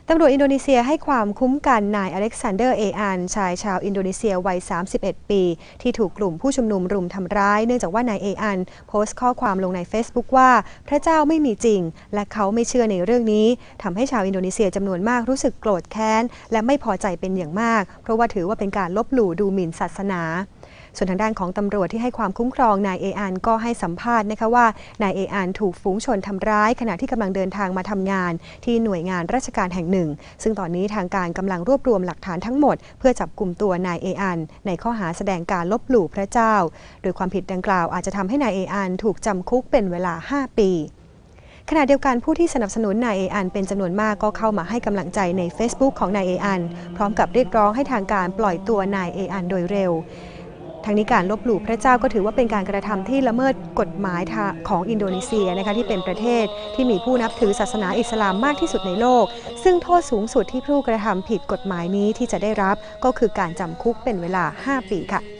ตำรวจอินโดนีเซียให้ความคุ้มกันนายอเล็กซานเดอร์เออันชายชาวอินโดนีเซียวัย 31 ปีที่ถูกกลุ่มผู้ชุมนุมรุมทำร้ายเนื่องจากว่านายเออันโพสต์ข้อความลงใน Facebook ว่าพระเจ้าไม่มีจริงและเขาไม่เชื่อในเรื่องนี้ทำให้ชาวอินโดนีเซียจำนวนมากรู้สึกโกรธแค้นและไม่พอใจเป็นอย่างมากเพราะว่าถือว่าเป็นการลบหลู่ดูหมิ่นศาสนาส่วนทางด้านของตำรวจที่ให้ความคุ้มครองนายเออันก็ให้สัมภาษณ์นะคะว่านายเออันถูกฝูงชนทำร้ายขณะที่กำลังเดินทางมาทำงานที่หน่วยงานราชการแห่งหนึ่งซึ่งตอนนี้ทางการกำลังรวบรวมหลักฐานทั้งหมดเพื่อจับกุมตัวนายเออันในข้อหาแสดงการลบหลู่พระเจ้าโดยความผิดดังกล่าวอาจจะทำให้นายเออันถูกจำคุกเป็นเวลา 5 ปีขณะเดียวกันผู้ที่สนับสนุนนายเออันเป็นจำนวนมากก็เข้ามาให้กำลังใจใน Facebook ของนายเออันพร้อมกับเรียกร้องให้ทางการปล่อยตัวนายเออันโดยเร็วทางนี้การลบหลู่พระเจ้าก็ถือว่าเป็นการกระทำที่ละเมิดกฎหมายของอินโดนีเซียนะคะที่เป็นประเทศที่มีผู้นับถือศาสนาอิสลามมากที่สุดในโลกซึ่งโทษสูงสุดที่ผู้กระทำผิดกฎหมายนี้ที่จะได้รับก็คือการจำคุกเป็นเวลา 5 ปีค่ะ